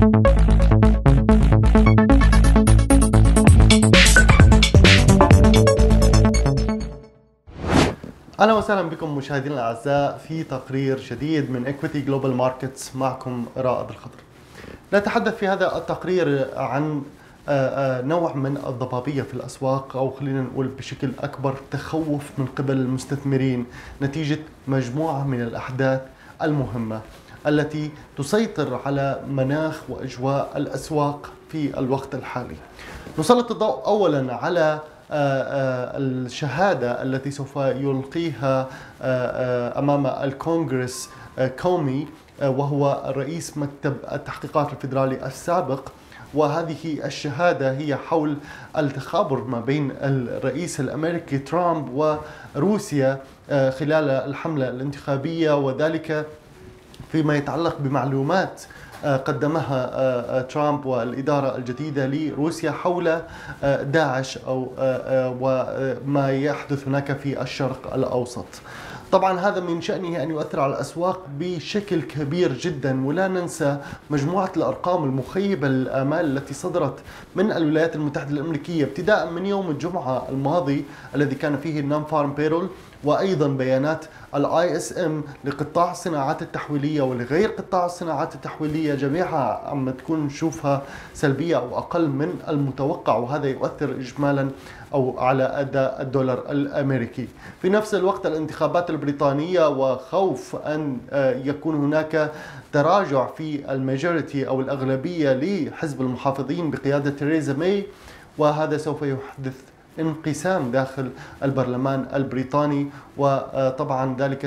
أهلا وسهلا بكم مشاهدينا الأعزاء في تقرير جديد من Equity Global Markets. معكم رائد الخضر. نتحدث في هذا التقرير عن نوع من الضبابية في الأسواق، أو خلينا نقول بشكل أكبر تخوف من قبل المستثمرين نتيجة مجموعة من الأحداث المهمة التي تسيطر على مناخ وأجواء الأسواق في الوقت الحالي. نسلط الضوء أولا على الشهادة التي سوف يلقيها أمام الكونغرس كومي، وهو رئيس مكتب التحقيقات الفيدرالي السابق. وهذه الشهادة هي حول التخابر ما بين الرئيس الأمريكي ترامب وروسيا خلال الحملة الانتخابية، وذلك فيما يتعلق بمعلومات قدمها ترامب والإدارة الجديدة لروسيا حول داعش أو وما يحدث هناك في الشرق الأوسط. طبعا هذا من شأنه أن يؤثر على الأسواق بشكل كبير جدا، ولا ننسى مجموعة الأرقام المخيبة للآمال التي صدرت من الولايات المتحدة الأمريكية ابتداء من يوم الجمعة الماضي الذي كان فيه النون فارم بيرول، وأيضا بيانات الاي اس ام لقطاع الصناعات التحويلية ولغير قطاع الصناعات التحويلية، جميعها عم تكون نشوفها سلبية أو أقل من المتوقع، وهذا يؤثر إجمالا أو على أداء الدولار الأمريكي. في نفس الوقت الانتخابات البريطانية وخوف أن يكون هناك تراجع في الماجوريتي أو الأغلبية لحزب المحافظين بقيادة تيريزا ماي، وهذا سوف يحدث انقسام داخل البرلمان البريطاني، وطبعا ذلك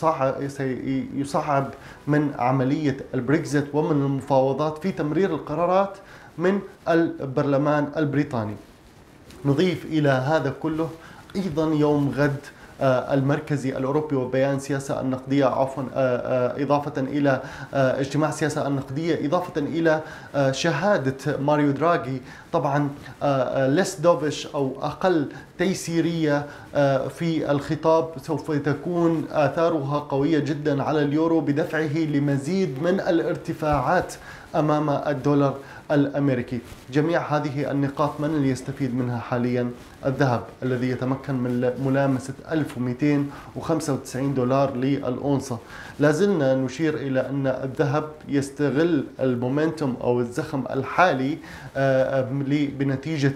سيصعب من عملية البريكزيت ومن المفاوضات في تمرير القرارات من البرلمان البريطاني. نضيف إلى هذا كله أيضا يوم غد المركزي الأوروبي وبيان سياسة النقدية إضافة إلى اجتماع سياسة النقدية، إضافة إلى شهادة ماريو دراغي، طبعا ليس دوفش أو أقل تيسيرية في الخطاب، سوف تكون آثارها قوية جدا على اليورو بدفعه لمزيد من الارتفاعات أمام الدولار الأمريكي. جميع هذه النقاط من اللي يستفيد منها حاليا؟ الذهب الذي يتمكن من ملامسة 1295 دولار للأونصة. لازلنا نشير إلى أن الذهب يستغل المومنتوم أو الزخم الحالي بنتيجة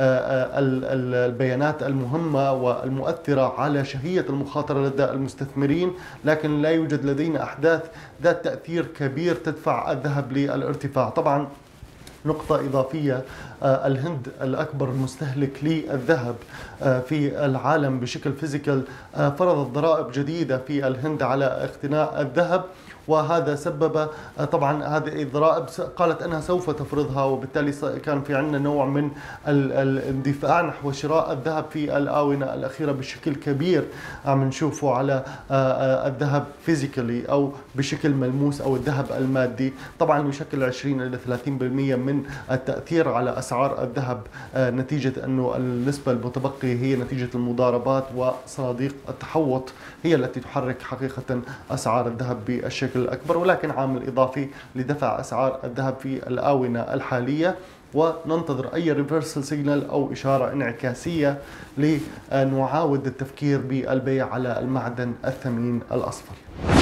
البيانات المهمة والمؤثرة على شهية المخاطرة لدى المستثمرين، لكن لا يوجد لدينا أحداث ذات تأثير كبير تدفع الذهب للارتفاع. طبعا نقطة إضافية، الهند الأكبر مستهلك للذهب في العالم بشكل فيزيكال فرضت ضرائب جديدة في الهند على اقتناء الذهب، وهذا سبب طبعا هذه الضرائب قالت أنها سوف تفرضها، وبالتالي كان في عندنا نوع من الاندفاع نحو شراء الذهب في الآونة الأخيرة بشكل كبير. عم نشوفه على الذهب فيزيكالي أو بشكل ملموس أو الذهب المادي، طبعا يشكل 20 إلى 30% من التأثير على أسعار الذهب، نتيجة أنه النسبة المتبقية هي نتيجة المضاربات وصناديق التحوط هي التي تحرك حقيقة أسعار الذهب بالشكل الأكبر، ولكن عامل إضافي لدفع أسعار الذهب في الآونة الحالية. وننتظر أي ريفرسال سيجنال أو إشارة انعكاسية لنعاود التفكير بالبيع على المعدن الثمين الأصفر.